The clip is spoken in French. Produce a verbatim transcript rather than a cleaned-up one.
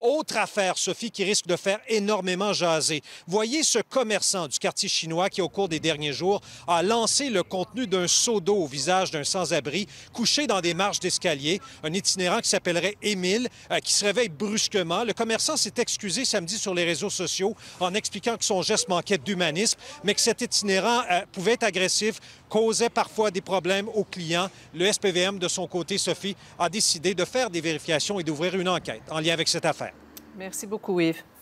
Autre affaire, Sophie, qui risque de faire énormément jaser. Voyez ce commerçant du quartier chinois qui, au cours des derniers jours, a lancé le contenu d'un seau d'eau au visage d'un sans-abri couché dans des marches d'escalier. Un itinérant qui s'appellerait Émile, euh, qui se réveille brusquement. Le commerçant s'est excusé samedi sur les réseaux sociaux en expliquant que son geste manquait d'humanisme, mais que cet itinérant euh, pouvait être agressif, causait parfois des problèmes aux clients. Le S P V M, de son côté, Sophie, a décidé de faire des vérifications et d'ouvrir une enquête en lien avec cette affaire. Merci beaucoup, Yves.